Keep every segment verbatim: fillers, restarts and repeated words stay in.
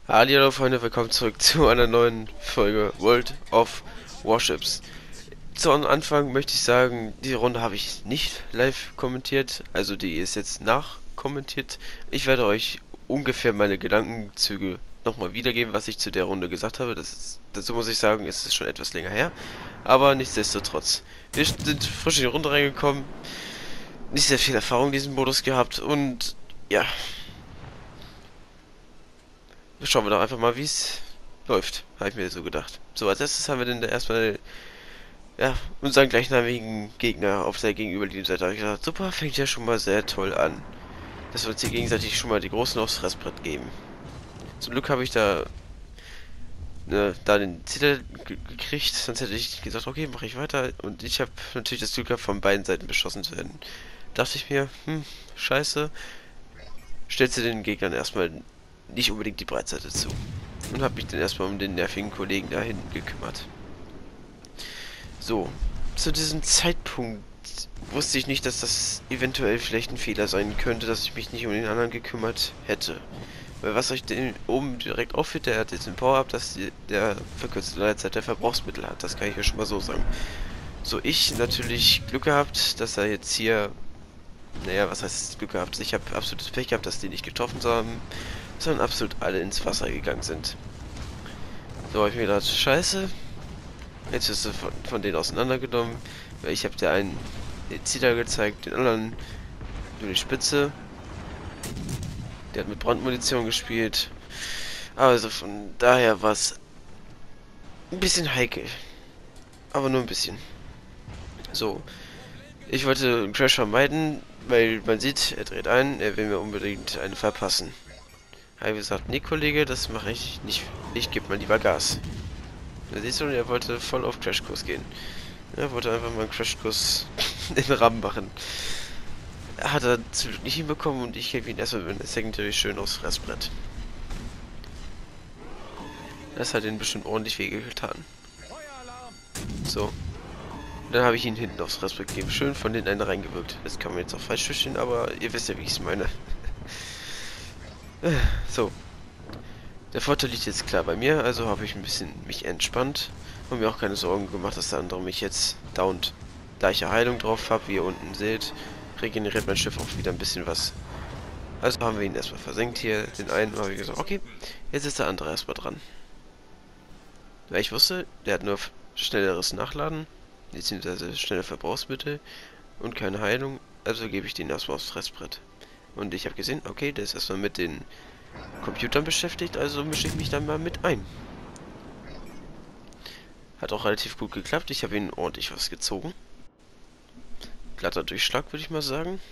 Hallo Freunde, willkommen zurück zu einer neuen Folge World of Warships. Zu Anfang möchte ich sagen, die Runde habe ich nicht live kommentiert, also die ist jetzt nachkommentiert. Ich werde euch ungefähr meine Gedankenzüge nochmal wiedergeben, was ich zu der Runde gesagt habe. Das ist, dazu muss ich sagen, es ist schon etwas länger her, aber nichtsdestotrotz. Wir sind frisch in die Runde reingekommen, nicht sehr viel Erfahrung in diesem Modus gehabt und ja, schauen wir doch einfach mal, wie es läuft, habe ich mir so gedacht. So, als erstes haben wir dann erstmal, ja, unseren gleichnamigen Gegner auf der gegenüberliegenden Seite. Da habe ich gedacht, super, fängt ja schon mal sehr toll an. Dass wir uns hier gegenseitig schon mal die Großen aufs Fressbrett geben. Zum Glück habe ich da, ne, da den Titel gekriegt, sonst hätte ich gesagt, okay, mache ich weiter. Und ich habe natürlich das Glück gehabt, von beiden Seiten beschossen zu werden. Dachte ich mir, hm, scheiße, stellst du den Gegnern erstmal nicht unbedingt die Breitseite zu. Und habe mich dann erstmal um den nervigen Kollegen da hinten gekümmert. So, zu diesem Zeitpunkt wusste ich nicht, dass das eventuell vielleicht ein Fehler sein könnte, dass ich mich nicht um den anderen gekümmert hätte. Weil was euch den oben direkt aufführt, der hat jetzt ein Power-Up, dass die, der verkürzte Ladezeit der Verbrauchsmittel hat. Das kann ich ja schon mal so sagen. So, ich natürlich Glück gehabt, dass er jetzt hier... Naja, was heißt Glück gehabt? Ich habe absolutes Pech gehabt, dass die nicht getroffen haben, sondern absolut alle ins Wasser gegangen sind. So, habe ich mir gedacht, scheiße. Jetzt ist sie von, von denen auseinandergenommen. Weil ich habe der einen den Zither gezeigt, den anderen nur die Spitze. Der hat mit Brandmunition gespielt. Also von daher war es ein bisschen heikel. Aber nur ein bisschen. So. Ich wollte einen Crash vermeiden, weil man sieht, er dreht ein, er will mir unbedingt eine verpassen. Habe gesagt, nee Kollege, das mache ich nicht. Ich gebe mal lieber Gas. Da siehst du, er wollte voll auf Crashkurs gehen. Er wollte einfach mal einen Crashkurs in den Rahmen machen. Hat er zum Glück nicht hinbekommen und ich gebe ihn erstmal mit der Secondary schön aufs Fressbrett. Das hat ihn bestimmt ordentlich weh getan. So. Dann habe ich ihn hinten aufs Fressbrett gegeben. Schön von den einen reingewirkt. Das kann man jetzt auch falsch verstehen, aber ihr wisst ja, wie ich es meine. So. Der Vorteil liegt jetzt klar bei mir, also habe ich ein bisschen mich entspannt und mir auch keine Sorgen gemacht, dass der andere mich jetzt downt. Da ich ja Heilung drauf habe, wie ihr unten seht, regeneriert mein Schiff auch wieder ein bisschen was. Also haben wir ihn erstmal versenkt hier, den einen, habe ich gesagt, okay, jetzt ist der andere erstmal dran. Weil ich wusste, der hat nur schnelleres Nachladen, beziehungsweise schnelle Verbrauchsmittel und keine Heilung, also gebe ich den erstmal aufs Fressbrett. Und ich habe gesehen, okay, der ist erstmal mit den Computern beschäftigt, also mische ich mich dann mal mit ein. Hat auch relativ gut geklappt, ich habe ihn ordentlich was gezogen. Glatter Durchschlag, würde ich mal sagen.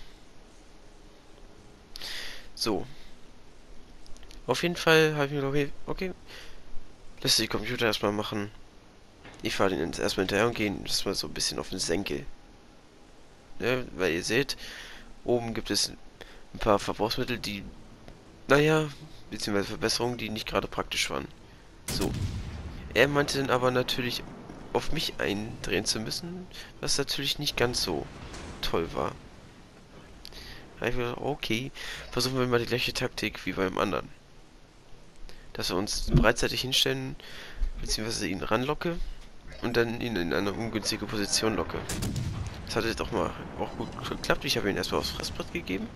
So. Auf jeden Fall habe ich mir gedacht, okay, lass die Computer erstmal machen. Ich fahre den jetzt erstmal hinterher und gehe erstmal so ein bisschen auf den Senkel. Ja, weil ihr seht, oben gibt es ein paar Verbrauchsmittel, die, naja, beziehungsweise Verbesserungen, die nicht gerade praktisch waren. So. Er meinte dann aber natürlich, auf mich eindrehen zu müssen, was natürlich nicht ganz so toll war. Da habe ich gedacht, okay, versuchen wir mal die gleiche Taktik wie beim anderen. Dass wir uns breitseitig hinstellen, beziehungsweise ihn ranlocke und dann ihn in eine ungünstige Position locke. Das hat jetzt auch mal auch gut geklappt. Ich habe ihn erstmal aufs Fressbrett gegeben.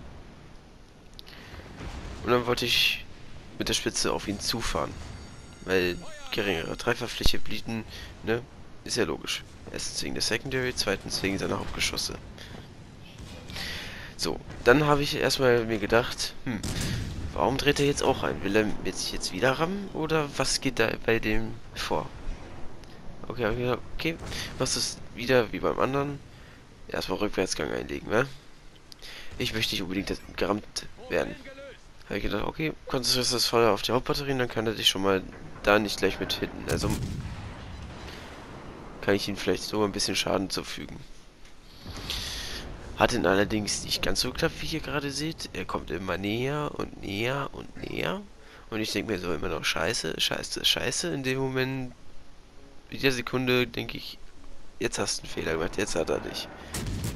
Und dann wollte ich mit der Spitze auf ihn zufahren. Weil geringere Trefferfläche bieten, ne, ist ja logisch. Erstens wegen der Secondary, zweitens wegen seiner Hauptgeschosse. So, dann habe ich erstmal mir gedacht, hm, warum dreht er jetzt auch ein? Will er jetzt, jetzt wieder rammen oder was geht da bei dem vor? Okay, hab ich gedacht, okay, was ist wieder wie beim anderen? Erstmal Rückwärtsgang einlegen, ne? Ich möchte nicht unbedingt gerammt werden. Habe ich gedacht, okay, konzentrierst das Feuer auf die Hauptbatterien, dann kann er dich schon mal da nicht gleich mit hitten. Also kann ich ihm vielleicht so ein bisschen Schaden zufügen. Hat ihn allerdings nicht ganz so geklappt, wie ihr gerade seht. Er kommt immer näher und näher und näher. Und ich denke mir so immer noch, scheiße, scheiße, scheiße. In dem Moment, in der Sekunde, denke ich, jetzt hast du einen Fehler gemacht, jetzt hat er dich.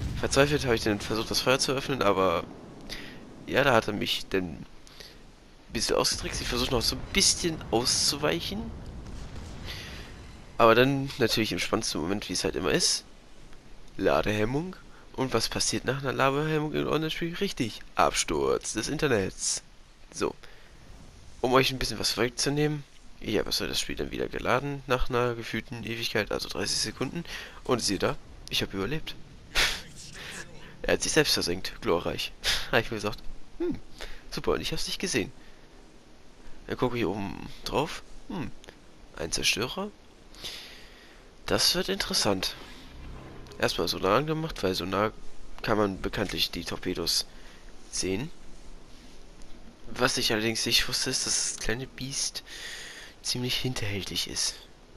Verzweifelt habe ich dann versucht, das Feuer zu öffnen, aber ja, da hat er mich dann ein bisschen ausgetrickst. Ich versuche noch so ein bisschen auszuweichen. Aber dann natürlich im spannendsten Moment, wie es halt immer ist. Ladehemmung. Und was passiert nach einer Ladehemmung im Online-Spiel? Richtig. Absturz des Internets. So. Um euch ein bisschen was vorwegzunehmen. Ich habe das Spiel dann wieder geladen nach einer gefühlten Ewigkeit, also dreißig Sekunden. Und siehe da, ich habe überlebt. Er hat sich selbst versenkt. Glorreich. Habe ich mir gesagt, hm, super, und ich habe es nicht gesehen. Dann gucke ich oben drauf. Hm, ein Zerstörer. Das wird interessant. Erstmal Sonar angemacht, weil Sonar kann man bekanntlich die Torpedos sehen. Was ich allerdings nicht wusste, ist, dass das kleine Biest ziemlich hinterhältig ist.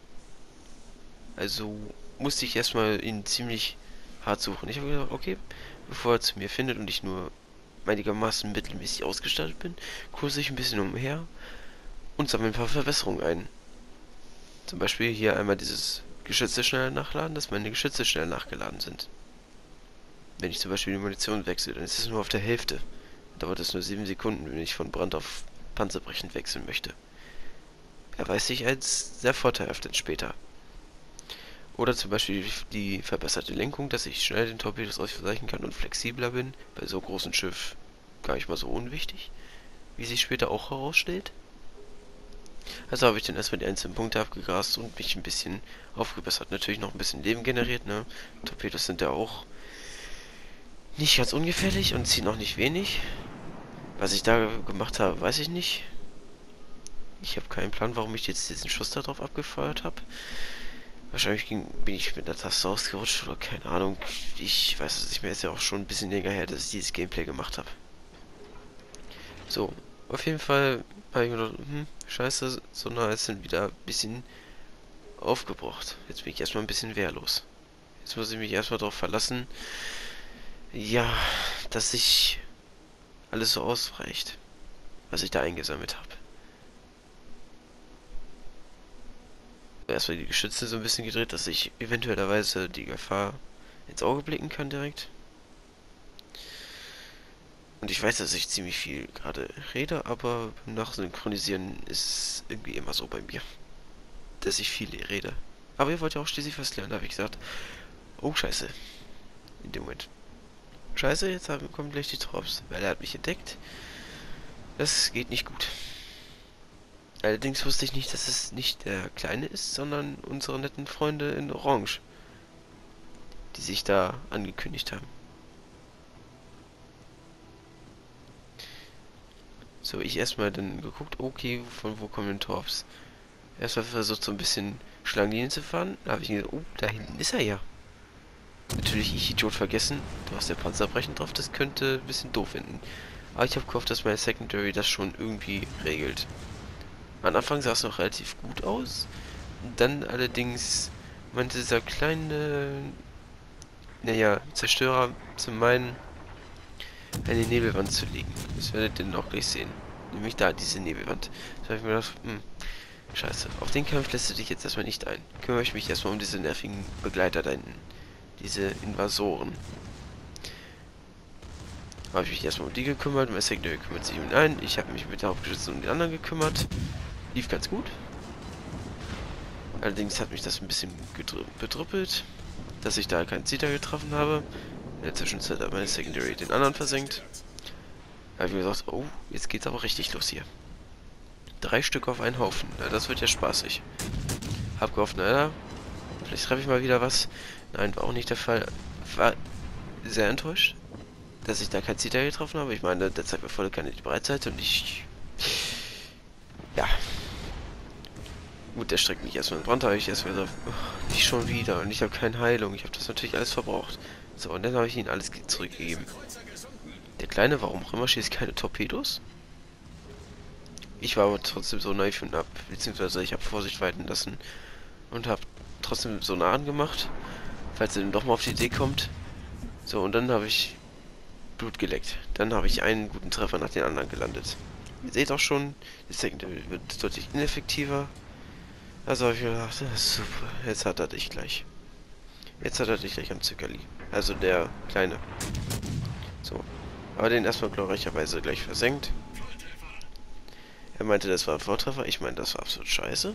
Also musste ich erstmal ihn ziemlich hart suchen. Ich habe gedacht, okay, bevor er zu mir findet und ich nur einigermaßen mittelmäßig ausgestattet bin, kurse ich ein bisschen umher und sammle ein paar Verbesserungen ein. Zum Beispiel hier einmal dieses Geschütze schneller nachladen, dass meine Geschütze schnell nachgeladen sind. Wenn ich zum Beispiel die Munition wechsle, dann ist es nur auf der Hälfte. Dann dauert es nur sieben Sekunden, wenn ich von Brand auf Panzerbrechend wechseln möchte. Erweist sich als sehr vorteilhaft dann später. Oder zum Beispiel die verbesserte Lenkung, dass ich schnell den Torpedos ausweichen kann und flexibler bin. Bei so großen Schiff gar nicht mal so unwichtig, wie sich später auch herausstellt. Also habe ich dann erstmal die einzelnen Punkte abgegrast und mich ein bisschen aufgebessert. Natürlich noch ein bisschen Leben generiert, ne? Torpedos sind ja auch nicht ganz ungefährlich und ziehen auch nicht wenig. Was ich da gemacht habe, weiß ich nicht. Ich habe keinen Plan, warum ich jetzt diesen Schuss darauf abgefeuert habe. Wahrscheinlich ging, bin ich mit der Taste ausgerutscht oder keine Ahnung. Ich weiß es nicht mehr, ist ja auch schon ein bisschen länger her, dass ich dieses Gameplay gemacht habe. So, auf jeden Fall habe ich mir gedacht, hm, scheiße, Sonar ist dann wieder ein bisschen aufgebraucht. Jetzt bin ich erstmal ein bisschen wehrlos. Jetzt muss ich mich erstmal darauf verlassen, ja, dass sich alles so ausreicht, was ich da eingesammelt habe. Erstmal die Geschütze so ein bisschen gedreht, dass ich eventuellerweise die Gefahr ins Auge blicken kann direkt. Und ich weiß, dass ich ziemlich viel gerade rede, aber beim Nachsynchronisieren ist es irgendwie immer so bei mir, dass ich viel rede. Aber ihr wollt ja auch schließlich was lernen, da habe ich gesagt, oh scheiße. In dem Moment. Scheiße, jetzt haben, kommen gleich die Trops, weil er hat mich entdeckt. Das geht nicht gut. Allerdings wusste ich nicht, dass es nicht der Kleine ist, sondern unsere netten Freunde in Orange, die sich da angekündigt haben. So, ich erstmal dann geguckt, okay, von wo kommen denn Torps? Erstmal versucht so ein bisschen Schlangenlinien zu fahren, da habe ich gedacht, oh, da hinten ist er ja. Natürlich, ich Idiot vergessen, du hast ja Panzerbrechen drauf, das könnte ein bisschen doof enden. Aber ich habe gehofft, dass meine Secondary das schon irgendwie regelt. Am Anfang sah es noch relativ gut aus. Dann allerdings meinte dieser kleine, naja, Zerstörer zu meinen, eine Nebelwand zu legen. Das werdet ihr dann auch gleich sehen. Nämlich da, diese Nebelwand. Da habe ich mir gedacht, hm, scheiße. Auf den Kampf lässt du dich jetzt erstmal nicht ein. Kümmere ich mich erstmal um diese nervigen Begleiter da hinten. Diese Invasoren. Habe ich mich erstmal um die gekümmert. Mein Secondary kümmert sich um den einen. Ich habe mich mit der Hauptgeschütze um den anderen gekümmert. Lief ganz gut. Allerdings hat mich das ein bisschen bedrüppelt, dass ich da keinen Zeta getroffen habe. In der Zwischenzeit hat meine Secondary den anderen versenkt. Da habe ich mir gesagt, oh, jetzt geht's aber richtig los hier. Drei Stück auf einen Haufen. Na, das wird ja spaßig. Hab gehofft, naja, vielleicht treffe ich mal wieder was. Nein, war auch nicht der Fall. War sehr enttäuscht, dass ich da kein Zeta getroffen habe. Ich meine, der zeigt mir volle Kanne die Breitseite und ich... Ja. Gut, der streckt mich erstmal in Brand, habe ich erstmal gesagt, oh, nicht schon wieder. Und ich habe keine Heilung. Ich habe das natürlich alles verbraucht. So, und dann habe ich ihnen alles zurückgegeben. Der Kleine, warum auch immer, schießt keine Torpedos? Ich war aber trotzdem so naiv und hab, beziehungsweise ich habe Vorsicht walten lassen und habe trotzdem so nah angemacht, falls er dann doch mal auf die Idee kommt. So, und dann habe ich Blut geleckt. Dann habe ich einen guten Treffer nach den anderen gelandet. Ihr seht auch schon, die Secondary wird deutlich ineffektiver. Also habe ich gedacht, ja, super, jetzt hat er dich gleich. Jetzt hat er dich gleich am Zuckerli. Also der Kleine. So. Aber den erstmal glorreicherweise gleich versenkt. Er meinte, das war ein Vortreffer. Ich meine, das war absolut scheiße.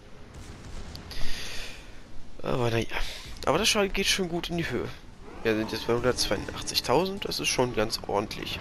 Aber naja. Aber das Schaden geht schon gut in die Höhe. Wir sind jetzt bei hundertzweiundachtzigtausend. Das ist schon ganz ordentlich.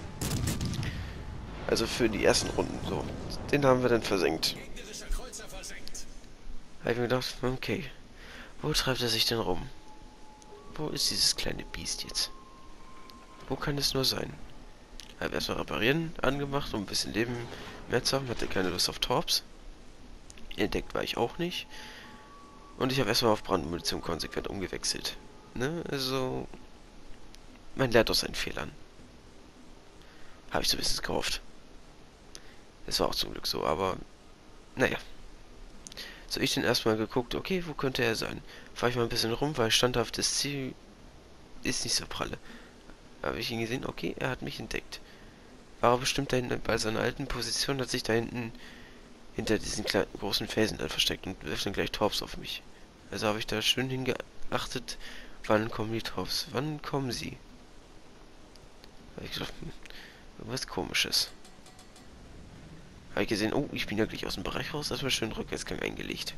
Also für die ersten Runden so. Den haben wir dann versenkt. Da hab ich mir gedacht, okay. Wo treibt er sich denn rum? Wo ist dieses kleine Biest jetzt? Wo kann es nur sein? Ich habe erstmal reparieren angemacht, um ein bisschen Leben mehr zu haben. Hatte keine Lust auf Torps. Entdeckt war ich auch nicht. Und ich habe erstmal auf Brandmunition konsequent umgewechselt. Ne, also... Man lernt aus seinen Fehlern. Habe ich zumindest gehofft. Das war auch zum Glück so, aber... Naja. So, ich dann erstmal geguckt, okay, wo könnte er sein? Fahre ich mal ein bisschen rum, weil standhaftes Ziel ist nicht so pralle. Habe ich ihn gesehen, okay, er hat mich entdeckt. War aber bestimmt da hinten bei seiner alten Position, hat sich da hinten hinter diesen kleinen, großen Felsen dann versteckt und wirft dann gleich Torps auf mich. Also habe ich da schön hingeachtet, wann kommen die Torps, wann kommen sie? Habe ich gedacht, hm, irgendwas Komisches. Habe ich gesehen, oh, ich bin ja gleich aus dem Bereich raus, erstmal schön Rückwärtsgang eingelegt.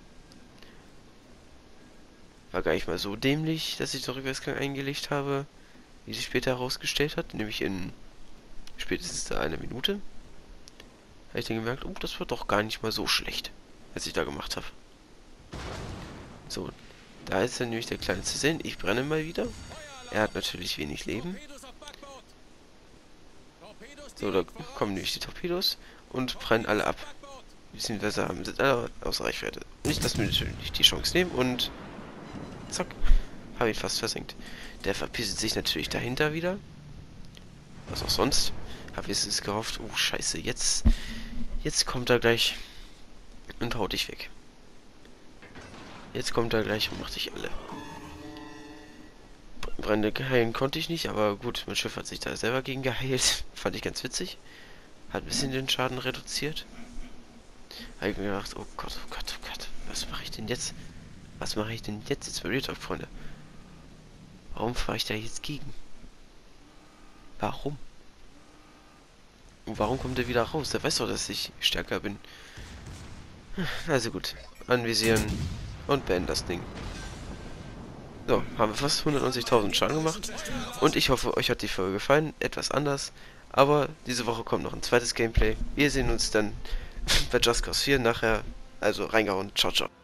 War gar nicht mal so dämlich, dass ich den Rückwärtsgang eingelegt habe, wie sich später herausgestellt hat, nämlich in spätestens einer Minute. Habe ich dann gemerkt, oh, das war doch gar nicht mal so schlecht, was ich da gemacht habe. So, da ist dann nämlich der Kleine zu sehen. Ich brenne mal wieder. Er hat natürlich wenig Leben. So, da kommen nämlich die Torpedos und brennen alle ab. Beziehungsweise haben sind alle aus Reichweite. Ich lasse mir natürlich die Chance nehmen und zack, habe ihn fast versenkt. Der verpisst sich natürlich dahinter wieder. Was auch sonst. Habe ich es gehofft, oh scheiße, jetzt, jetzt kommt er gleich und haut dich weg. Jetzt kommt er gleich und macht dich alle. Brände heilen konnte ich nicht, aber gut, mein Schiff hat sich da selber gegen geheilt. Fand ich ganz witzig. Hat ein bisschen den Schaden reduziert. Habe ich mir gedacht, oh Gott, oh Gott, oh Gott, was mache ich denn jetzt? Was mache ich denn jetzt? Jetzt mal Real Talk, Freunde. Warum fahre ich da jetzt gegen? Warum? Und warum kommt er wieder raus? Der weiß doch, dass ich stärker bin. Also gut, anvisieren und beenden das Ding. So, haben wir fast hundertneunzigtausend Schaden gemacht. Und ich hoffe, euch hat die Folge gefallen. Etwas anders. Aber diese Woche kommt noch ein zweites Gameplay. Wir sehen uns dann bei Just Cause vier nachher. Also reingehauen. Ciao, ciao.